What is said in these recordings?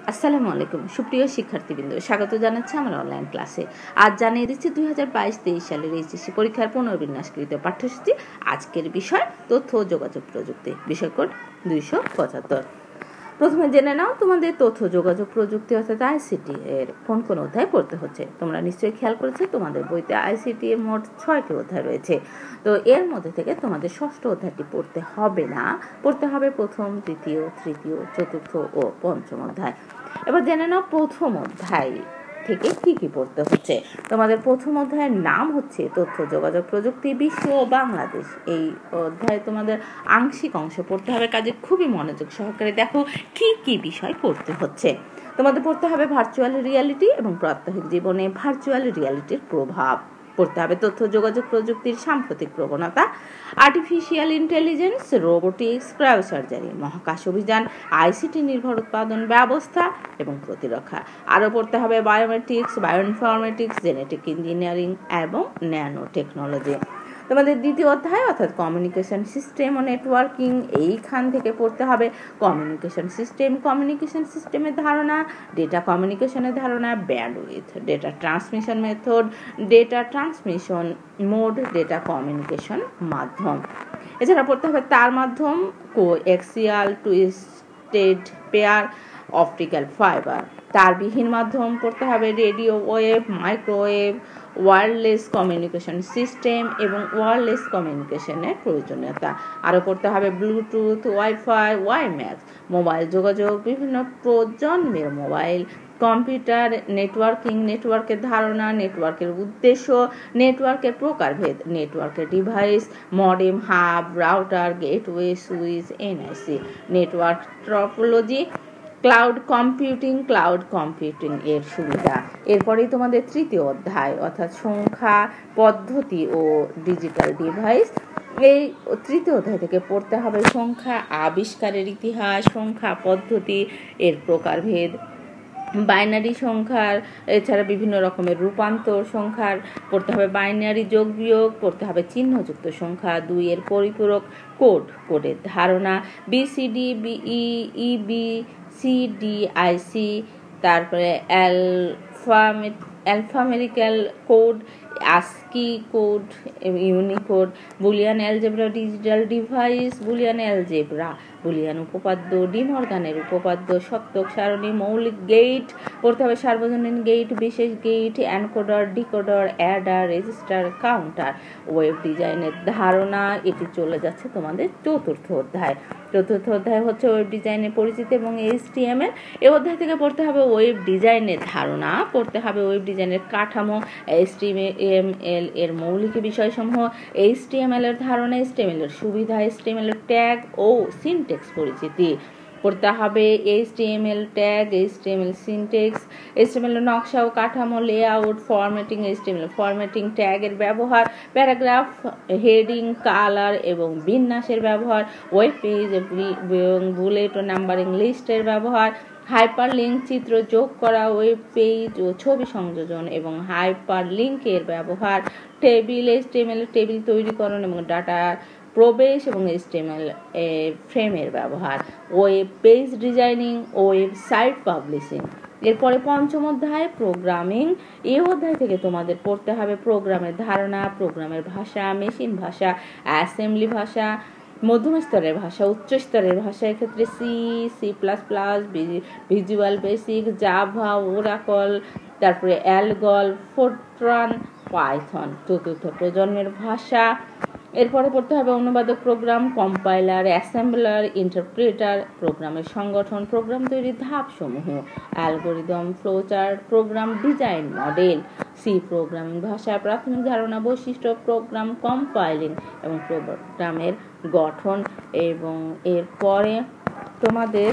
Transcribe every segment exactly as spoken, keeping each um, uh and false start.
আসসালামু আলাইকুম সুপ্রিয় শিক্ষার্থীবৃন্দ, স্বাগত জানাচ্ছি আমার অনলাইন ক্লাসে। আজ জানিয়ে দিচ্ছি দুই হাজার বাইশ তেইশ সালের এইচএসসি পরীক্ষার পুনর্বিন্যাসকৃত পাঠ্যসূচি। আজকের বিষয় তথ্য ও যোগাযোগ প্রযুক্তি, বিষয় কোড দুইশো পঁচাত্তর। প্রথমে জেনে নাও তোমাদের তথ্য যোগাযোগ প্রযুক্তি অর্থাৎ আইসিটি এর কোন কোন অধ্যায় পড়তে হচ্ছে। তোমরা নিশ্চয়ই খেয়াল করেছো তোমাদের বইতে আইসিটি এর মোট ছয়টি অধ্যায় রয়েছে। তো এর মধ্যে থেকে তোমাদের ষষ্ঠ অধ্যায়টি পড়তে হবে না, পড়তে হবে প্রথম, দ্বিতীয়, তৃতীয়, চতুর্থ ও পঞ্চম অধ্যায়। এবার জেনে নাও প্রথম অধ্যায় থেকে কি কি পড়তে হচ্ছে। তোমাদের প্রথম অধ্যায়ের নাম হচ্ছে তথ্য যোগাযোগ প্রযুক্তি বিশ্ব ও বাংলাদেশ। এই অধ্যায়ে তোমাদের আংশিক অংশ পড়তে হবে, কাজে খুবই মনোযোগ সহকারে দেখো কি কি বিষয় পড়তে হচ্ছে। তোমাদের পড়তে হবে ভার্চুয়াল রিয়ালিটি এবং প্রাত্যহিক জীবনে ভার্চুয়াল রিয়ালিটির প্রভাব। পড়তে হবে তথ্য যোগাযোগ প্রযুক্তির সাম্প্রতিক প্রবণতা, আর্টিফিশিয়াল ইন্টেলিজেন্স, রোবোটিক্স, ক্রায়োসার্জারি, মহাকাশ অভিযান, আইসিটি নির্ভর উৎপাদন ব্যবস্থা এবং প্রতিরক্ষা। আরও পড়তে হবে বায়োমেট্রিক্স, বায়োইনফরমেটিক্স, জেনেটিক ইঞ্জিনিয়ারিং এবং ন্যানো টেকনোলজি। তোমাদের দ্বিতীয় অধ্যায় অর্থাৎ কমিউনিকেশন সিস্টেম ও নেটওয়ার্কিং, এইখান থেকে পড়তে হবে কমিউনিকেশন সিস্টেম, কমিউনিকেশন সিস্টেমের ধারণা, ডেটা কমিউনিকেশনের ধারণা, bandwidth, data transmission method, data transmission mode, data communication মাধ্যম। এছাড়া পড়তে হবে তার মাধ্যম, coaxial, twisted pair, optical fibre. তারবিহীন মাধ্যম পড়তে হবে radio wave, microwave, wireless communication system এবং ওয়্যারলেস কমিউনিকেশনের প্রয়োজনীয়তা। আরও পড়তে হবে ব্লুটুথ, ওয়াইফাই, ওয়াইম্যাক্স, মোবাইল যোগাযোগ, বিভিন্ন প্রজন্মের মোবাইল, কম্পিউটার, নেটওয়ার্কিং, নেটওয়ার্কের ধারণা, নেটওয়ার্কের উদ্দেশ্য, নেটওয়ার্কের প্রকারভেদ, নেটওয়ার্কের device, modem, hub, router, gateway, switch, NIC, network topology, cloud computing, cloud computing এর সুবিধা। এরপরেই তোমাদের তৃতীয় অধ্যায় অর্থাৎ সংখ্যা পদ্ধতি ও ডিজিটাল ডিভাইস। এই তৃতীয় অধ্যায় থেকে পড়তে হবে সংখ্যা আবিষ্কারের ইতিহাস, সংখ্যা পদ্ধতি এর প্রকারভেদ, বাইনারি সংখ্যার, এছাড়া বিভিন্ন রকমের রূপান্তর সংখ্যার পড়তে হবে, বাইনারি যোগ বিয়োগ পড়তে হবে, চিহ্নযুক্ত সংখ্যা, দুই এর পরিপূরক, কোড, কোডের ধারণা, বিসিডি, বিই, ইবি, সিডিআইসি, তারপরে অ্যালফামেট alphamerical code, ASCII code, Unicode, Boolean algebra, digital device, Boolean algebra, Boolean উপপাদ্য, ডিমর্গানের উপপাদ্য, সত্যক সারণী, মৌলিক গেট পড়তে হবে, সার্বজনীন গেট, বিশেষ gate, encoder, decoder, adder, register, counter, web ডিজাইনের ধারণা। এটি চলে যাচ্ছে তোমাদের চতুর্থ অধ্যায়। চতুর্থ অধ্যায় হচ্ছে ওয়েব ডিজাইনের পরিচিতি এবং এইচটিএমএল। এই অধ্যায় থেকে পড়তে হবে ওয়েব ডিজাইনের ধারণা, পড়তে হবে ওয়েব ডিজাইনের কাঠামো, এইচটিএমএল এর মৌলিক বিষয়সমূহ, এইচটিএমএল এর ধারণা, এইচটিএমএল এর সুবিধা, এইচটিএমএল এর ট্যাগ ও সিনটেক্স পরিচিতি। পড়তে হবে HTML tag, HTML syntax, HTML নকশা ও কাঠামো, লেআউট, ফরম্যাটিং, এইচটিএমএল ফরম্যাটিং, ট্যাগের ব্যবহার, প্যারাগ্রাফ, হেডিং, কালার এবং বিন্যাসের ব্যবহার, ওয়েব পেজ এবং বুলেট ও নাম্বারিং লিস্টের ব্যবহার, হাইপার লিঙ্ক, চিত্র যোগ করা, ওয়েব পেজ ও ছবি সংযোজন এবং হাইপার লিঙ্কের ব্যবহার, টেবিল, এইচটিএমএল টেবিল তৈরিকরণ এবং ডাটা প্রবেশ এবং এইচটিএমএল ফ্রেমের ব্যবহার, web page designing, website publishing. এরপরে পঞ্চম অধ্যায় প্রোগ্রামিং। এই অধ্যায় থেকে তোমাদের পড়তে হবে প্রোগ্রামের ধারণা, প্রোগ্রামের ভাষা, মেশিন ভাষা, অ্যাসেম্বলি ভাষা, মধ্যম স্তরের ভাষা, উচ্চ স্তরের ভাষা, এক্ষেত্রে C, C plus plus, visual basic, Java, Oracle, তারপরে অ্যালগল, ফোরট্রান, পাইথন। চতুর্থ প্রজন্মের ভাষা। এরপরে পড়তে হবে অনুবাদক প্রোগ্রাম, কম্পাইলার, অ্যাসেম্বলার, ইন্টারপ্রেটার, প্রোগ্রামের সংগঠন, প্রোগ্রাম তৈরির ধাপসমূহ, algorithm, flowchart, program design model, C programming ভাষা, প্রাথমিক ধারণা, বৈশিষ্ট্য, প্রোগ্রাম কম্পাইলিং এবং প্রোগ্রামের গঠন। এবং এরপরে তোমাদের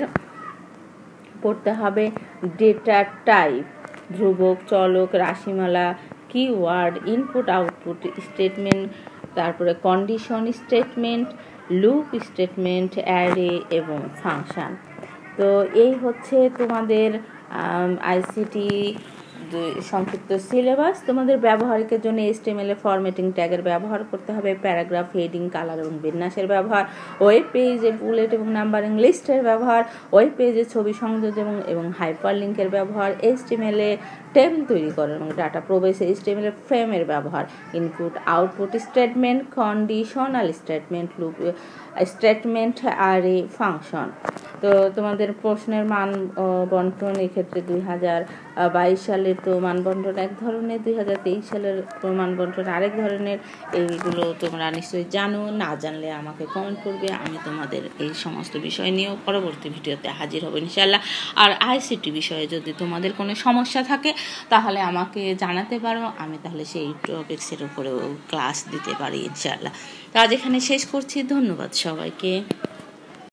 পড়তে হবে ডেটা টাইপ, ধ্রুবক, চলক, রাশিমালা, কিওয়ার্ড, ইনপুট আউটপুট স্টেটমেন্ট, তারপরে condition statement, loop statement, array এবং ফাংশন। তো এই হচ্ছে তোমাদের আইসিটি দুই সংক্ষিপ্ত সিলেবাস। তোমাদের ব্যবহারিকের জন্য এইচটিএমএল এ ফরম্যাটিং ট্যাগের ব্যবহার করতে হবে, প্যারাগ্রাফ, হেডিং, কালার এবং বিন্যাসের ব্যবহার, ওয়েব পেজে বুলেট এবং নাম্বারিং লিস্টের ব্যবহার, ওয়েব পেজে ছবি সংযোজন এবং হাইপারলিংকের ব্যবহার, এইচটিএমএল এ টেবিল তৈরি করা এবং ডাটা প্রবেশ, এইচটিএমএল এ ফ্রেমের ব্যবহার, input output statement, conditional statement, loop statement, array function. তো তোমাদের প্রশ্নের মান বন্টন এক্ষেত্রে দুই হাজার বাইশ সালের তো মান বন্টন এক ধরনের, দুই হাজার তেইশ সালের মান বন্টন আরেক ধরনের। এইগুলো তোমরা নিশ্চয়ই জানো, না জানলে আমাকে কমেন্ট করবে, আমি তোমাদের এই সমস্ত বিষয় নিয়েও পরবর্তী ভিডিওতে হাজির হব ইনশাল্লাহ। আর আইসিটি বিষয়ে যদি তোমাদের কোনো সমস্যা থাকে তাহলে আমাকে জানাতে পারো, আমি তাহলে সেই টপিক্সের উপরেও ক্লাস দিতে পারি ইনশাল্লাহ। তো আজ এখানে শেষ করছি, ধন্যবাদ সবাইকে।